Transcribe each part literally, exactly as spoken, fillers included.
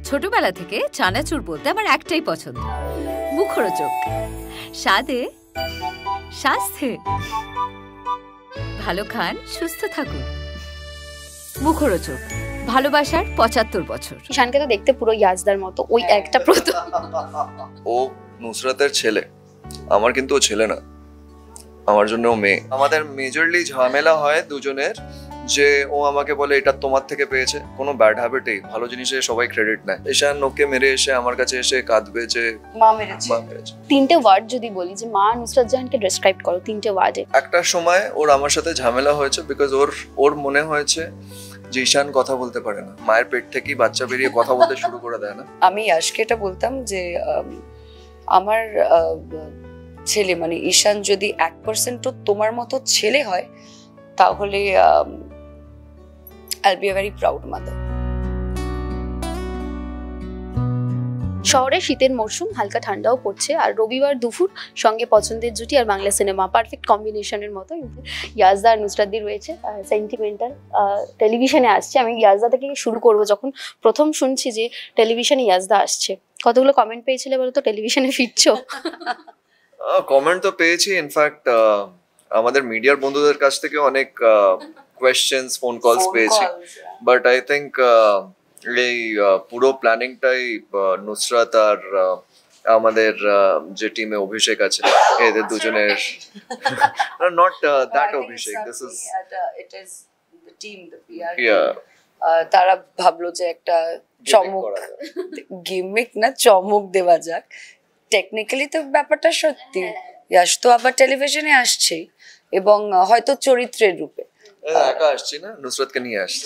ছোটবেলা থেকে চানাচুর বলতে আমার একটাই পছন্দ, মুখরোচক, স্বাদে স্বাস্থ্যে। ভালো খান, সুস্থ থাকুন। মুখরোচক, ভালোবাসার পঁচাত্তর বছর। ঈশানকে তো দেখতে পুরো ইয়াজদার মতো, ওই একটা প্রথম। ও নুসরাতের ছেলে, আমার কিন্তু ও ছেলে না, আমার জন্য ও মেয়ে। আমাদের মেজরলি ঝামেলা হয় দুজনের, যে ও আমাকে বলে এটা তোমার থেকে পেয়েছে। কোনো ব্যাড হ্যাবিটেই, ভালো জিনিসে সবাই ক্রেডিট নেয়। ঈশান ওকে মেরে এসে আমার কাছে এসে কাঁদবে যে মা মেরেছে। মা মেরেছে। তিনটে ওয়ার্ড যদি বলি যে মা নুসরাত জাহানকে ডেসক্রাইব করো তিনটে ওয়ার্ডে। একটা সময় ওর আমার সাথে ঝামেলা হয়েছে, বিকজ ওর ওর মনে হয়েছে যে ঈশান কথা বলতে পারে না, মায়ের পেট থেকেই বাচ্চা বেরিয়ে কথা বলতে শুরু করে দেয় না। আমি আজকে এটা বলতাম যে আমার ছেলে মানে ঈশান যদি এক পার্সেন্টও তোমার মতো ছেলে হয় তাহলে I'll be a very proud mother. শহরে শীতের মরশুম, হালকা ঠান্ডাও পড়ছে, আর রবিবার দুপুর সঙ্গে পছন্দের জুটি আর বাংলা সিনেমা, পারফেক্ট কম্বিনেশনের মতো। ইয়াজদা আর নুসরাতদি রয়েছে, সেন্টিমেন্টাল টেলিভিশনে আসছে। আমি ইয়াজদা থেকে শুরু করব। যখন প্রথম শুনছি যে টেলিভিশনে ইয়াজদা আসছে, কতগুলো কমেন্ট পেয়েছিলে বলো তো টেলিভিশনে ফিরছো? কমেন্ট তো পেয়েছি, ইনফ্যাক্ট আমাদের মিডিয়ার বন্ধুদের কাছ থেকে অনেক কোয়েশ্চেন্স, ফোন কলস পেয়েছি। বাট আই থিঙ্ক এই পুরো প্ল্যানিংটাই নুসরাত আর আমাদের যে টিমে অভিষেক আছে, এদের দুজনের, not that Abhishek, this is it is the team, the PR. তারা ভাবলো যে একটা চমক, গিমিক না চমক দেওয়া যাক। টেকনিক্যালি তো ব্যাপারটা সত্যি, ইয়াশ তো আবার টেলিভিশনে আসছে এবং হয়তো চরিত্রের রূপে। একা আসছি না, নুসরাতকে নিয়ে আসছি,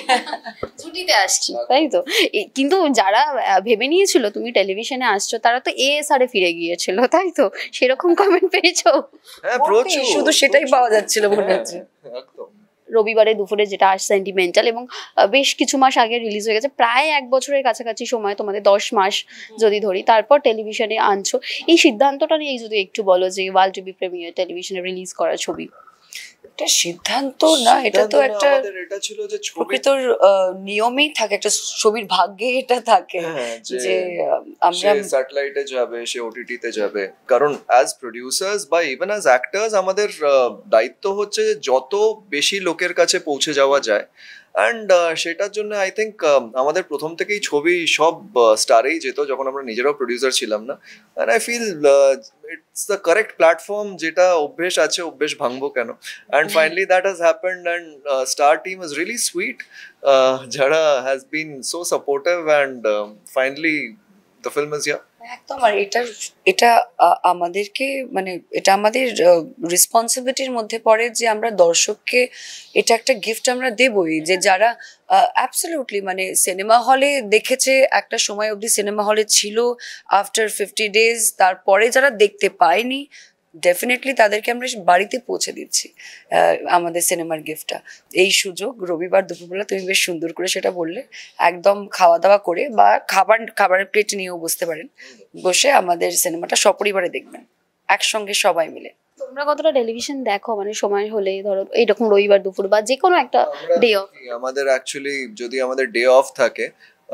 ছুটিতে আসছি, তাই তো। কিন্তু যারা ভেবে নিয়েছিল তুমি টেলিভিশনে আসছো, তারা তো এএসআরে ফিরে গিয়েছিল, তাই তো? সেরকম কমেন্ট পেয়েছো? হ্যাঁ প্রচুর, শুধু সেটাই পাওয়া যাচ্ছিল মনে হচ্ছে। একদম। রবিবারে দুপুরে যেটা আসছে সেন্টিমেন্টাল, এবং বেশ কিছু মাস আগে রিলিজ হয়ে গেছে, প্রায় এক বছরের কাছাকাছি সময়, তোমাদের দশ মাস যদি ধরি, তারপর টেলিভিশনে আনছো। এই সিদ্ধান্তটা নিয়ে যদি একটু বলো, যে ওয়ার্ল্ড টিভি প্রিমিয়ার টেলিভিশনে রিলিজ করা ছবি। এটা সিদ্ধান্ত না, এটা তো একটা এটা ছিল যে প্রকৃতর নিয়মেই থাকে, একটা ছবির ভাগ্যে এটা থাকে যে আমরা স্যাটেলাইটে যাবে, সে ওটিটি তে যাবে। কারণ অ্যাজ প্রোডিউসার্স বা ইভেন অ্যাজ অ্যাক্টার্স আমাদের দায়িত্ব হচ্ছে যত বেশি লোকের কাছে পৌঁছে যাওয়া যায়। অ্যান্ড সেটার জন্য আই থিঙ্ক আমাদের প্রথম থেকেই ছবি সব স্টারেই যেত, যখন আমরা নিজেরাও প্রডিউসার ছিলাম না। And I feel it's the correct platform, যেটা অভ্যেস আছে, অভ্যেস ভাঙবো কেন? And finally that has happened, and Star team is really sweet, যারা has been so supportive, and finally the film is here. একদম। আর এটা এটা আমাদেরকে মানে এটা আমাদের রেসপন্সিবিলিটির মধ্যে পড়ে যে আমরা দর্শককে এটা একটা গিফট আমরা দেবই, যে যারা অ্যাবসলিউটলি মানে সিনেমা হলে দেখেছে, একটা সময় অবধি সিনেমা হলে ছিল, আফটার ফিফটি ডেজ তারপরে যারা দেখতে পায়নি, ডেফিনেটলি তাদেরকে আমরা বাড়িতে পৌঁছে দিচ্ছি আমাদের সিনেমার গিফটটা। এই সুযোগ রবিবার দুপুরবেলা তুমি বেশ সুন্দর করে সেটা বললে, একদম খাওয়া দাওয়া করে বা খাবার খাবারের প্লেট নিয়েও বসতে পারেন, বসে আমাদের সিনেমাটা সপরিবারে দেখবেন একসঙ্গে সবাই মিলে। তোমরা কতটা টেলিভিশন দেখো, মানে সময় হলে ধরো এইরকম রবিবার দুপুর বা যে কোনো একটা ডে অফ? আমাদের অ্যাকচুয়ালি যদি আমাদের ডে অফ থাকে,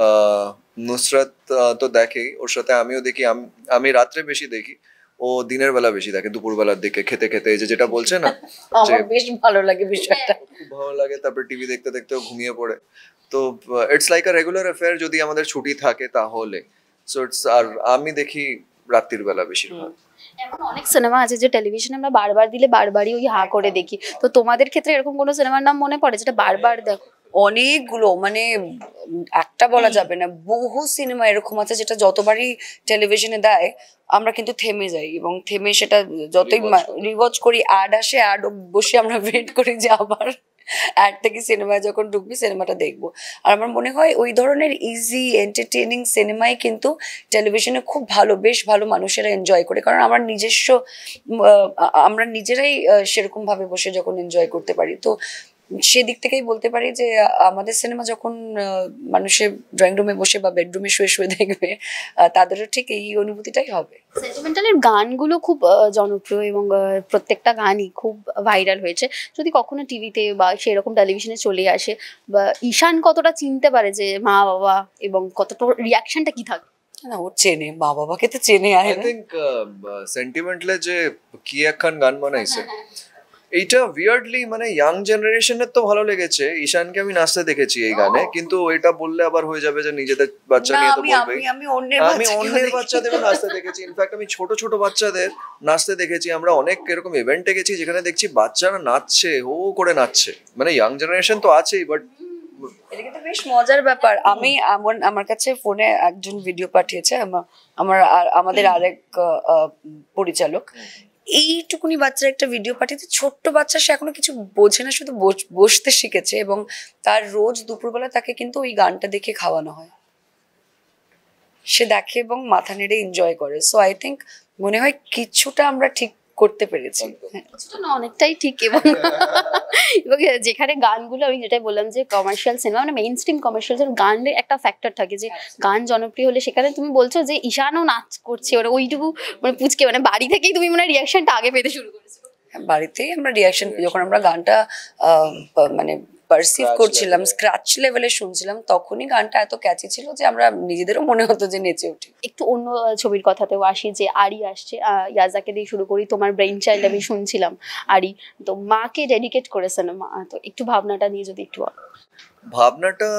নুসরাত তো দেখেই, ওর সাথে আমিও দেখি। আমি রাত্রে বেশি দেখি, ও দিনের বেলা বেশি দেখে, দুপুর বেলার দিকে খেতে খেতে, এই যে যেটা বলছে না, আমার বেশ ভালো লাগে বিষয়টা, খুব ভালো লাগে। তারপর টিভি দেখতে দেখতে ঘুমিয়ে পড়ে। তো it's like a regular affair যদি আমাদের ছুটি থাকে তাহলে। সো ইটস, আর আমি দেখি রাত্রির বেলা বেশিরভাগ। এমন অনেক সিনেমা আছে যে টেলিভিশনে আমরা বারবার দিলে বারবারই ওই হা করে দেখি, তো তোমাদের ক্ষেত্রে এরকম কোনো সিনেমার নাম মনে পড়ে যেটা বারবার দেখো? অনেকগুলো, মানে একটা বলা যাবে না, বহু সিনেমা এরকম আছে যেটা যতবারই টেলিভিশনে দেয় আমরা কিন্তু থেমে যাই, এবং থেমে সেটা যতই রিওয়াচ করি, অ্যাড আসে, অ্যাড বসে আমরা ওয়েট করি যে আবার অ্যাড থেকে সিনেমায় যখন ঢুকবি সিনেমাটা দেখবো। আর আমার মনে হয় ওই ধরনের ইজি এন্টারটেনিং সিনেমাই কিন্তু টেলিভিশনে খুব ভালো, বেশ ভালো মানুষেরা এনজয় করে, কারণ আমার নিজস্ব আমরা নিজেরাই সেরকম ভাবে বসে যখন এনজয় করতে পারি। তো সেদিক থেকেই বলতে পারি যে আহ, আমাদের সিনেমা যখন আহ, মানুষের ড্রয়িং রুমে বসে বা বেডরুমে শুয়ে শুয়ে দেখবে, আহ, তাদেরও ঠিক এই অনুভূতিটাই হবে। সেন্টিমেন্টালের গানগুলো খুব আহ, জনপ্রিয় এবং আহ, প্রত্যেকটা গানই খুব ভাইরাল হয়েছে। যদি কখনো টিভিতে বা সেরকম টেলিভিশনে চলে আসে, বা ঈশান কতটা চিনতে পারে যে মা বাবা, এবং কতটা রিয়াকশনটা কি থাকে? না, ও চেনে, মা বাবাকে তো চেনে। আই থিঙ্ক সেন্টিমেন্টলে যে কি একখান গান বানাইছে, এইটা উইয়ার্ডলি মানে ইয়াং জেনারেশনের তো ভালো লেগেছে। ঈশানকে আমি নাচতে দেখেছি এই গানে, কিন্তু এটা বললে আবার হয়ে যাবে যে নিজেদের বাচ্চা নিয়ে তো বলবেই। আমি অন্যের আমি অন্যের বাচ্চাদের নাচতে দেখেছি, ইনফ্যাক্ট আমি ছোট ছোট বাচ্চাদের নাচতে দেখেছি। আমরা অনেক এরকম ইভেন্টে গেছি যেখানে দেখছি বাচ্চারা নাচছে, হো করে নাচছে। মানে ইয়াং জেনারেশন তো আছেই, বাট এটা কিন্তু বেশ মজার ব্যাপার। আমি আমার আমার কাছে ফোনে একজন ভিডিও পাঠিয়েছে, আমা- আমার আর- আমাদের আরেক আহ, আহ, পরিচালক, এইটুকুনি বাচ্চার একটা ভিডিও পাঠিয়েছে। ছোট্ট বাচ্চা, সে এখনো কিছু বোঝে না, শুধু বস- বসতে শিখেছে, এবং তার রোজ দুপুরবেলা তাকে কিন্তু ওই গানটা দেখে খাওয়ানো হয়। সে দেখে এবং মাথা নেড়ে এনজয় করে। সো আই থিঙ্ক মনে হয় কিছুটা আমরা ঠিক করতে পেরেছি। হ্যাঁ। কিছুটা না, অনেকটাই ঠিক। এবং এবং যেখানে গানগুলো, আমি যেটাই বললাম যে কমার্শিয়াল সিনেমা মানে মেইন স্ট্রিম কমার্শিয়াল গানের একটা ফ্যাক্টর থাকে, যে গান জনপ্রিয় হলে সেখানে তুমি বলছো যে ঈশানও নাচ করছে, ওরা ওইটুকু মানে পুচকে, মানে বাড়ি থেকেই তুমি মানে রিয়াকশনটা আগে পেতে শুরু করেছো। বাড়িতেই আমরা রিয়াকশন, যখন আমরা গানটা আহ, প- মানে পারসিভ Scratch করছিলাম, level-এ। স্ক্র্যাচ লেভেলে শুনছিলাম, তখনই গানটা এত ক্যাচি ছিল যে আমরা নিজেদেরও মনে হতো যে নেচে উঠি। একটু অন্য আহ, ছবির কথাতেও আসি, যে আরি আসছে, আহ, ইয়াজাকে দিয়ে শুরু করি। তোমার ব্রেইন চাইল্ড আমি শুনছিলাম আরি, তো মাকে ডেডিকেট করেছেন মা, তো একটু ভাবনাটা নিয়ে যদি একটু বলো। ভাবনাটা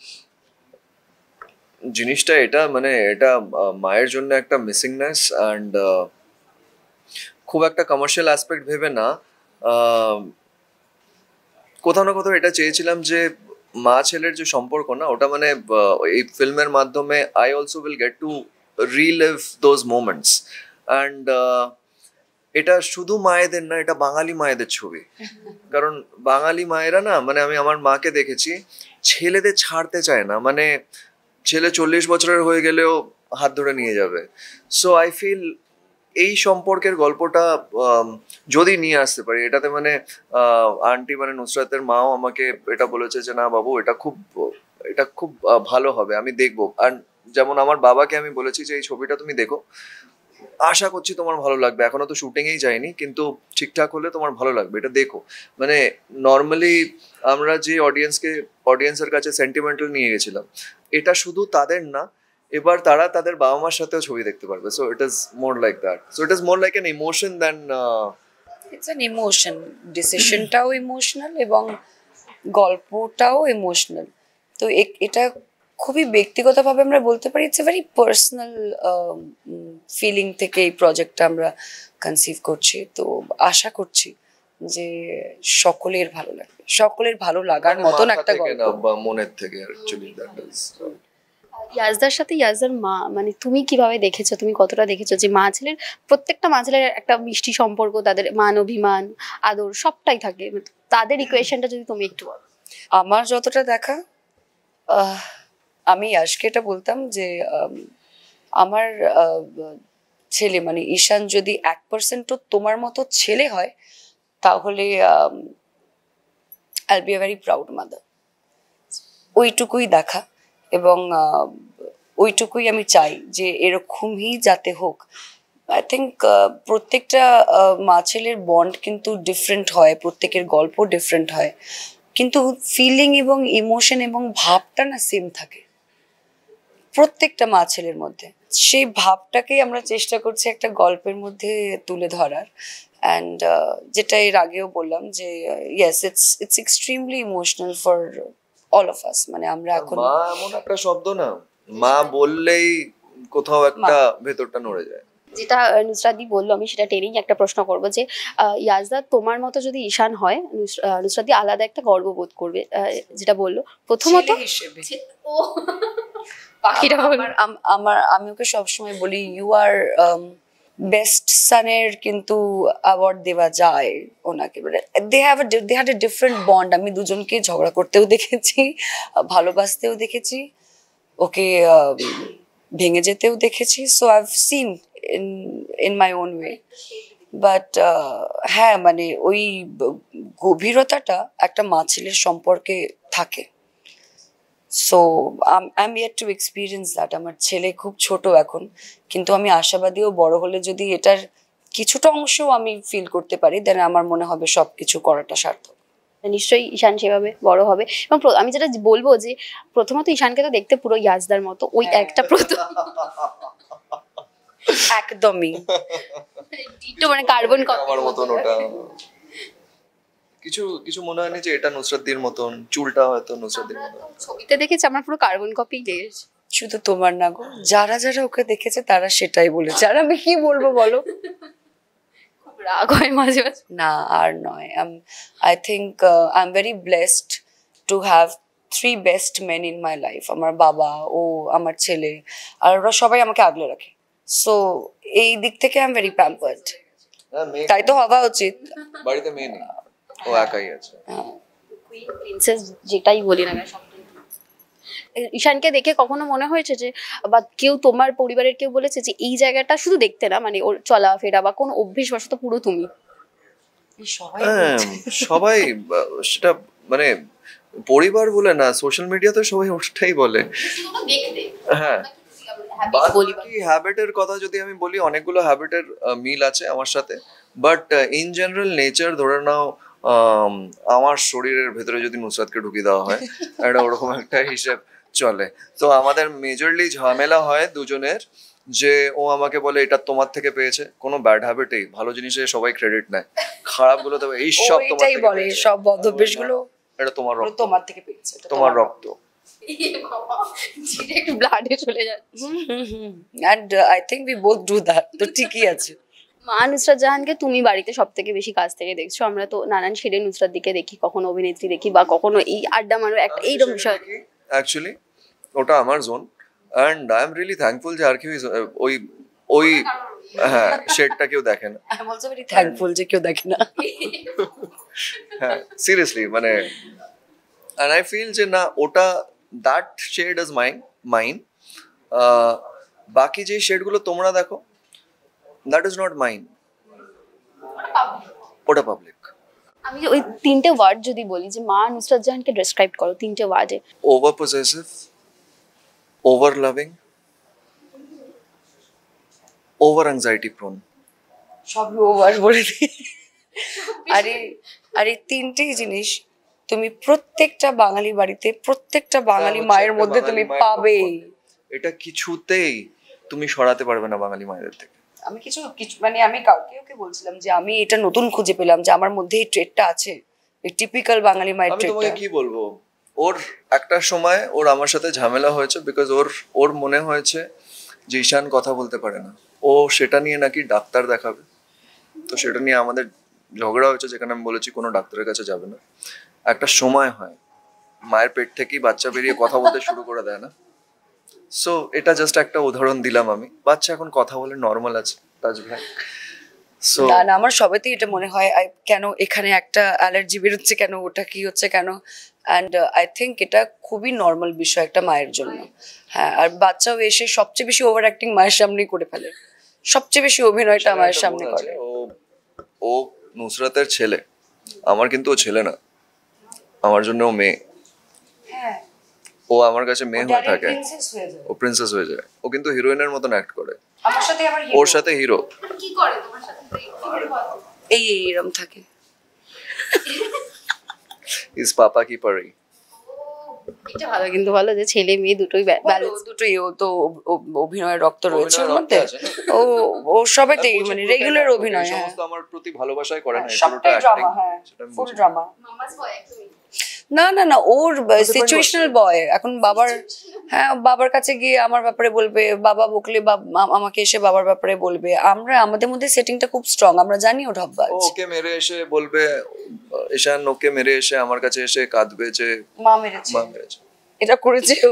জিনিসটা এটা মানে এটা আহ, মায়ের জন্য একটা মিসিংনেস, অ্যান্ড খুব একটা কমার্শিয়াল অ্যাসপেক্ট ভেবে না, আহ, কোথাও না কোথাও এটা চেয়েছিলাম যে মা ছেলের যে সম্পর্ক না, ওটা মানে আহ, এই ফিল্মের মাধ্যমে I also will get to relive those moments. And এটা শুধু মায়েদের না, এটা বাঙালি মায়েদের ছবি। কারণ বাঙালি মায়েরা না, মানে আমি আমার মাকে দেখেছি, ছেলেদের ছাড়তে চায় না। মানে ছেলে চল্লিশ বছরের হয়ে গেলেও হাত ধরে নিয়ে যাবে। সো আই ফিল এই সম্পর্কের গল্পটা আম, যদি নিয়ে আসতে পারি এটাতে, মানে আন্টি মানে নুসরাতের মাও আমাকে এটা বলেছে যে না বাবু, এটা খুব এটা খুব আহ, ভালো হবে, আমি দেখবো। আর যেমন আমার বাবাকে আমি বলেছি যে এই ছবিটা তুমি দেখো, আশা করছি তোমার ভালো লাগবে। এখনো তো শুটিংয়েই যায়নি, কিন্তু ঠিকঠাক হলে তোমার ভালো লাগবে, এটা দেখো। মানে নর্মালি আমরা যে অডিয়েন্সকে অডিয়েন্সের কাছে সেন্টিমেন্টাল নিয়ে গেছিলাম, এটা শুধু তাদের না, এবার তারা তাদের বাবা মার সাথেও ছবি দেখতে পারবে। So it is more like that. So it is more like an emotion than it's an emotion. ডিসিশনটাও ইমোশনাল এবং গল্পটাও ইমোশনাল। তো এ- এটা খুবই ব্যক্তিগতভাবে আমরা বলতে পারি, it's a very personal feeling থেকে এই প্রজেক্টটা আমরা কনসিভ করছি। তো আশা করছি যে সকলের ভালো লাগবে, সকলের ভালো লাগার মতন একটা গল্প। বা মনের থেকে অ্যাকচুয়ালি দ্যাট ইজ। ইয়াজদার সাথে ইয়াজদার মা, মানে তুমি কিভাবে দেখেছো, তুমি কতটা দেখেছো যে মা ছেলের, প্রত্যেকটা মা ছেলের একটা মিষ্টি সম্পর্ক, তাদের মান অভিমান আদর সবটাই থাকে, তাদের ইকুয়েশনটা যদি তুমি একটু বলো। আমার যতটা দেখা, আহ, আমি আজকে এটা বলতাম যে আম, আমার আহ, ছেলে মানে ঈশান যদি এক পার্সেন্টও তোমার মতো ছেলে হয়, তাহলে I'll be a very proud mother. ওইটুকুই দেখা, এবং আহ, ওইটুকুই আমি চাই যে এরকমই যাতে হোক। আই থিঙ্ক প্রত্যেকটা আহ, মা ছেলের বন্ড কিন্তু ডিফারেন্ট হয়, প্রত্যেকের গল্প ডিফারেন্ট হয়, কিন্তু ফিলিং এবং ইমোশন এবং ভাবটা না সেম থাকে প্রত্যেকটা মা ছেলের মধ্যে। সেই ভাবটাকেই আমরা চেষ্টা করছি একটা গল্পের মধ্যে তুলে ধরার। অ্যান্ড যেটা এর আগেও বললাম যে yes, it's it's extremely emotional for all of us. মানে আমরা এখন মা এমন একটা শব্দ না, মা বললেই কোথাও একটা ভেতরটা নড়ে যায়। যেটা আহ, নুসরাত দি বললো, আমি সেটা টেনেই একটা প্রশ্ন করবো যে আহ, ইয়াজদা তোমার মতো যদি ঈশান হয়, নুস- আহ, নুসরাত দি আলাদা একটা গর্ববোধ করবে। আহ, যেটা বললো প্রথমত ছেলে হিসেবে ও বাকিটা বলো। আমার আম- আমার আমি ওকে সবসময় বলি ইউ আর বেস্ট সানের কিন্তু অ্যাওয়ার্ড দেওয়া যায় ওনাকে। They have they had a different bond. আমি দুজনকে ঝগড়া করতেও দেখেছি, ভালোবাসতেও দেখেছি, ওকে আহ, ভেঙে যেতেও দেখেছি। So I have seen in in my own way but হ্যাঁ মানে ওই গভীরতাটা একটা মা ছেলের সম্পর্কে থাকে। So I am yet to experience that. আমার ছেলে খুব ছোট এখন, কিন্তু আমি আশাবাদীও বড় হলে যদি এটার কিছুটা অংশও আমি ফিল করতে পারি, দেন আমার মনে হবে সব কিছু করাটা সার্থক। নিশ্চয়ই ঈশান সেভাবে বড় হবে। এবং আমি যেটা বলবো যে প্রথমত ঈশানকে তো দেখতে পুরো ইয়াজদার মতো, ওই একটা প্রথম একদমই মানে কার্বন আমার মতন ওটা কিছু কিছু মনে হয়নি যে এটা নুসরাতদির মতন, চুলটা হয়তো নুসরাতদির মতন। ছবিতে দেখেছি আমার পুরো কার্বন কপি লেগেছে। শুধু তোমার না গো, যারা যারা ওকে দেখেছে তারা সেটাই বলেছে, আর আমি কি বলবো বলো। খুব রাগ হয় মাঝে মাঝে। না আর নয়, I think I am very blessed to have three best men in my life. আমার বাবা, ও, আমার ছেলে, আর ওরা সবাই আমাকে আগলে রাখে। সো এই দিক থেকে আই এম ভেরি প্যাম্পার্ড। তাই তো হওয়া উচিত। বাড়িতে মেয়ে নেই, ও একাই আছে। কুইন প্রিন্সেস যেটাই বলি না কেন, ঈশানকে দেখে কখনো মনে হয়েছে যে, বা কেউ তোমার পরিবারের কেউ বলেছে যে এই জায়গাটা শুধু দেখতে না, মানে ওর চলাফেরা বা কোনো অভ্যেস বশত পুরো তুমি? হ্যাঁ, সবাই সেটা মানে পরিবার বলে না, সোশ্যাল মিডিয়াতে সবাই ওটাই বলে। হ্যাঁ, বাকি হ্যাবিটের কথা যদি আমি বলি, অনেকগুলো হ্যাবিটের মিল আছে আমার সাথে, বাট ইন জেনারেল নেচার ধরে নাও আমার শরীরের ভেতরে যদি নুসরাতকে ঢুকিয়ে দেওয়া হয়, একটা ওরকম একটা হিসেব চলে। তো আমাদের মেজরলি ঝামেলা হয় দুজনের, যে ও আমাকে বলে এটা তোমার থেকে পেয়েছে। কোনো ব্যাড হ্যাবিটেই, ভালো জিনিসে সবাই ক্রেডিট নেয়, খারাপ গুলো তো এই সব তোমার থেকে বলে, সব বদভ্যাস গুলো এটা তোমার রক্ত, তোমার থেকে পেয়েছে, তোমার রক্ত, ডিরেক্ট ব্লাডে চলে যাচ্ছে। And I think we both do that. তো ঠিকই আছে। মা নুসরাত জাহানকে তুমি বাড়িতে সব থেকে বেশি কাছ থেকে দেখছো। আমরা তো নানান শেডে নুসরাত দিকে দেখি, কখনো অভিনেত্রী দেখি, বা কখনো এই আড্ডা মারো একটা এইরকম বিষয়। অ্যাকচুয়ালি ওটা আমার zone, and I am really thankful যে আর কেউ ওই ওই হ্যাঁ শেডটা কেউ দেখে না। I am also very thankful যে কেউ দেখে না। হ্যাঁ, সিরিয়াসলি মানে, অ্যান্ড আই ফিল যে না, ওটা that shade is mine mine বাকি যে শেডগুলো তোমরা দেখো, দ্যাট ইজ নট মাইন, ওটা পাবলিক। আমি ওই তিনটে ওয়ার্ড যদি বলি যে মা নুসরাত জাহানকে ডেসক্রাইব করো তিনটে ওয়ার্ডে। Over possessive, over loving, over anxiety prone. সব ওভার বলে দিই। আরে আরে তিনটেই জিনিস তুমি প্রত্যেকটা বাঙালি বাড়িতে, প্রত্যেকটা বাঙালি মায়ের মধ্যে তুমি পাবে। এটা কিছুতেই তুমি সরাতে পারবে না বাঙালি মায়েদের থেকে। আমি কিছু কিছু মানে আমি কাউকে ওকে বলছিলাম যে আমি এটা নতুন খুঁজে পেলাম যে আমার মধ্যে এই ট্রেটটা আছে, এই টিপিক্যাল বাঙালি মায়ের আমি ট্রেটটা। তোমাকে কি বলবো, ওর একটা সময় ওর আমার সাথে ঝামেলা হয়েছে, বিকজ ওর ওর মনে হয়েছে যে ঈশান কথা বলতে পারে না, ও সেটা নিয়ে নাকি ডাক্তার দেখাবে। তো সেটা নিয়ে আমাদের ঝগড়া হয়েছে, যেখানে আমি বলেছি কোনো ডাক্তারের কাছে যাবে না। একটা সময় হয় মায়ের পেট থেকেই বাচ্চা বেরিয়ে কথা বলতে শুরু করে দেয় না। সো এটা জাস্ট একটা উদাহরণ দিলাম আমি। বাচ্চা এখন কথা বলে, নর্মাল আছে তাজ ভাই। সো না না, আমার সবেতেই এটা মনে হয় কেন এখানে একটা অ্যালার্জি বেরোচ্ছে, কেন ওটা কি হচ্ছে কেন। অ্যান্ড আই থিঙ্ক এটা খুবই নর্মাল বিষয় একটা মায়ের জন্য। হ্যাঁ, আর বাচ্চাও এসে সবচেয়ে বেশি ওভার অ্যাক্টিং মায়ের সামনেই করে ফেলে, সবচেয়ে বেশি অভিনয়টা মায়ের সামনে করে। ও ও নুসরাতের ছেলে, আমার কিন্তু ও ছেলে না, আমার জন্য ও মেয়ে। হ্যাঁ, ও আমার কাছে মেয়ে হয়ে থাকে, ও প্রিন্সেস হয়ে যায়। ও কিন্তু হিরোইনের মতন অ্যাক্ট করে, আমার সাথে আবার ওর সাথে হিরো। কি করে তোমার সাথে? এই এইরকম থাকে। ইস পাপা কি পারি। এটা ভালো, কিন্তু ভালো যে ছেলে মেয়ে দুটোই ব্যালেন্স। দুটোই, ও তো অভিনয়ের রক্ত রয়েছে ওর অভিনয়ের মধ্যে। রক্ত আছে ও ও সবেতেই মানে রেগুলার অভিনয়। হ্যাঁ, সমস্ত আমার প্রতি ভালোবাসায় করে না, সবটাই ড্রামা। হ্যাঁ, ফুল ড্রামা। না না না, ওর সিচুয়েশনাল বয়। এখন বাবার, হ্যাঁ, বাবার কাছে গিয়ে আমার ব্যাপারে বলবে, বাবা বকলে আমাকে এসে বাবার ব্যাপারে বলবে। আমরা আমাদের মধ্যে সেটিংটা খুব স্ট্রং, আমরা জানি ও ঢপবাজ। ওকে মেরে এসে বলবে, ঈশান ওকে মেরে এসে আমার কাছে এসে কাঁদবে যে মা মেরেছে, মা মেরেছে। এটা করেছে ও।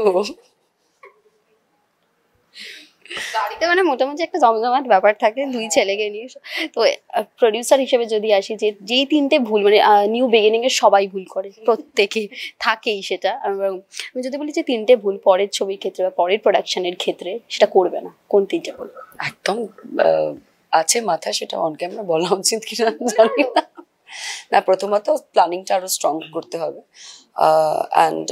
বাড়িতে মানে মোটামুটি একটা জমজমাট ব্যাপার থাকে দুই ছেলেকে নিয়ে। তো প্রডিউসার হিসেবে যদি আসি, যে যেই তিনটে ভুল মানে নিউ বিগিনিং এর সবাই ভুল করে, প্রত্যেকে থাকেই সেটা। আমি যদি বলি যে তিনটে ভুল পরের ছবির ক্ষেত্রে বা পরের প্রোডাকশনের ক্ষেত্রে সেটা করবে না, কোন তিনটে ভুল? একদম আছে মাথায়, সেটা অন ক্যামেরা বলা উচিত কিনা জানি না। না, প্রথমত প্ল্যানিংটা আরো স্ট্রং করতে হবে। অ্যান্ড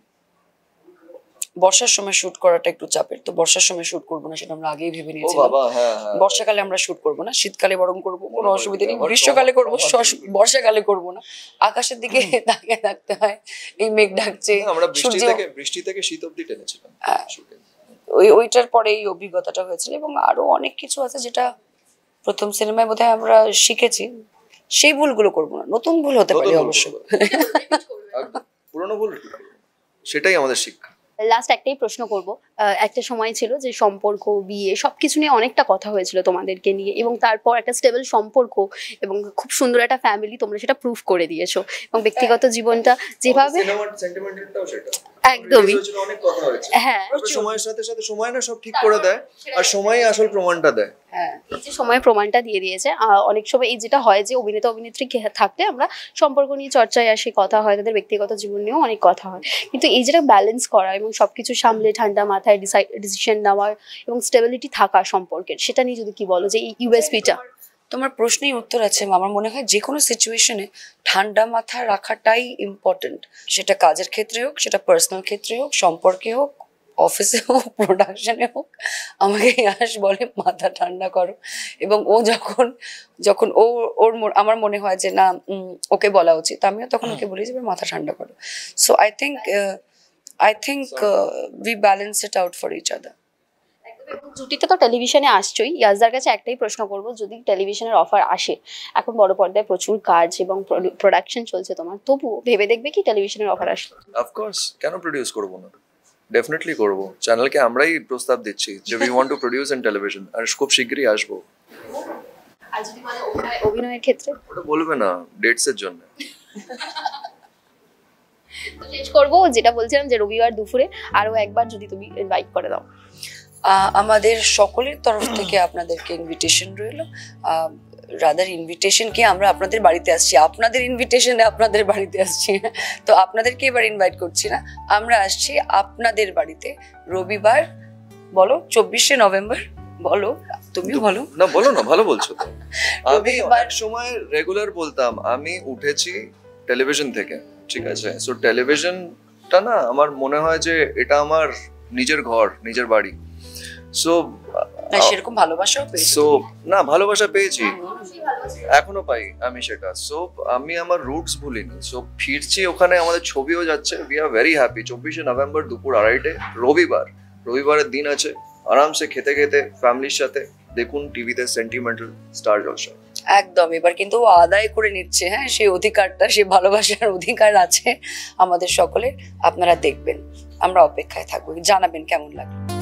বর্ষার সময় শুট করাটা একটু চাপের, তো বর্ষার সময় শুট করবো না, সেটা আমরা আগেই ভেবে নিয়েছিলাম। বর্ষাকালে আমরা শুট করবো না, শীতকালে বরং করবো, কোনো অসুবিধা নেই। গ্রীষ্মকালে করবো, বর্ষাকালে করবো না। আকাশের দিকে তাকিয়ে থাকতে হয়, এই মেঘ ডাকছে। আমরা বৃষ্টি থেকে বৃষ্টি থেকে শীত অবধি টেনেছিলাম, ওই ওইটার পরে এই অভিজ্ঞতাটা হয়েছিল। এবং আরো অনেক কিছু আছে যেটা প্রথম সিনেমায় বোধহয় আমরা শিখেছি, সেই ভুলগুলো করবো না। নতুন ভুল হতে পারে অবশ্যই, পুরনো ভুল সেটাই আমাদের শিক্ষা। লাস্ট একটাই প্রশ্ন করব, একটা সময় ছিল যে সম্পর্ক, বিয়ে সবকিছু নিয়ে অনেকটা কথা হয়েছিল তোমাদেরকে নিয়ে, এবং তারপর একটা স্টেবল সম্পর্ক এবং খুব সুন্দর একটা ফ্যামিলি তোমরা সেটা প্রুফ করে দিয়েছো। এবং ব্যক্তিগত জীবনটা যেভাবে একদমই হ্যাঁ, সময়ের সাথে সাথে সময় না সব ঠিক করে দেয়, আর সময়ই আসল প্রমাণটা দেয়। হ্যাঁ, এই যে সময় প্রমাণটা দিয়ে দিয়েছে। অনেক সময় এই যেটা হয় যে অভিনেতা অভিনেত্রী থাকলে আমরা সম্পর্ক নিয়ে চর্চায় আসি, কথা হয়, তাদের ব্যক্তিগত জীবন নিয়েও অনেক কথা হয়, কিন্তু এই যেটা ব্যালেন্স করা এবং সবকিছু সামলে ঠান্ডা মাথায় ডিসিশন নেওয়ার এবং স্টেবিলিটি থাকা সম্পর্কের, সেটা নিয়ে যদি কি বলো যে এই ইউএসপিটা? তোমার প্রশ্নেই উত্তর আছে। আমার মনে হয় যে কোনো সিচুয়েশনে ঠান্ডা মাথা রাখাটাই ইম্পর্টেন্ট, সেটা কাজের ক্ষেত্রে হোক, সেটা পার্সোনাল ক্ষেত্রে হোক, সম্পর্কে হোক, অফিসে হোক, প্রোডাকশনে হোক। আমাকে ইয়াশ বলে মাথা ঠান্ডা করো, এবং ও যখন যখন ও ওর আমার মনে হয় যে না ওকে বলা উচিত, আমিও তখন ওকে বলি যে মাথা ঠান্ডা করো। So I think I think we balance it out for each other. জুটিটা তো টেলিভিশনে আসছোই, ইয়াসদার কাছে একটাই প্রশ্ন করব, যদি টেলিভিশনের অফার আসে, এখন বড় পর্দায় প্রচুর কাজ এবং প্রোডাকশন চলছে তোমার, তবুও ভেবে দেখবে কি টেলিভিশনের অফার আসলে? অফকোর্স, কেন প্রডিউস করব না, ডেফিনেটলি করব। চ্যানেলকে আমরাই প্রস্তাব দিচ্ছি যে we want to produce in television, আর খুব শীঘ্রই আসবো। আর যদি মানে অভিনয় অভিনয়ের ক্ষেত্রে ওটা বলবে না, ডেটস এর জন্য। তো শেষ করবো যেটা বলছিলাম যে রবিবার দুপুরে আরো একবার যদি তুমি ইনভাইট করে দাও। আমাদের সকলের তরফ থেকে আপনাদেরকে ইনভিটেশন রইল। রাদার ইনভিটেশন কি, আমরা আপনাদের বাড়িতে আসছি, আপনাদের ইনভিটেশনে আপনাদের বাড়িতে আসছি, তো আপনাদেরকে এবার ইনভাইট করছি না, আমরা আসছি আপনাদের বাড়িতে রবিবার, বলো চব্বিশে নভেম্বর, বলো তুমিও বলো না, বলো না, ভালো বলছো তো। আমি এক সময় রেগুলার বলতাম আমি উঠেছি টেলিভিশন থেকে, ঠিক আছে? সো টেলিভিশনটা না আমার মনে হয় যে এটা আমার নিজের ঘর, নিজের বাড়ি। সো সেরকম ভালোবাসাও পেয়েছি, সো না ভালোবাসা পেয়েছি, এখনো পাই আমি সেটা। সো আমি আমার রুটস ভুলিনি, সো ফিরছি ওখানে, আমাদের ছবিও যাচ্ছে, উই আর ভেরি হ্যাপি। চব্বিশে নভেম্বর দুপুর আড়াইটে রবিবার, রবিবারের দিন আছে, আরামসে খেতে খেতে ফ্যামিলির সাথে দেখুন টিভিতে সেন্টিমেন্টাল স্টার জলসা। একদম, এবার কিন্তু ও আদায় করে নিচ্ছে, হ্যাঁ সেই অধিকারটা, সেই ভালোবাসার অধিকার আছে আমাদের সকলের। আপনারা দেখবেন, আমরা অপেক্ষায় থাকবো, জানাবেন কেমন লাগে।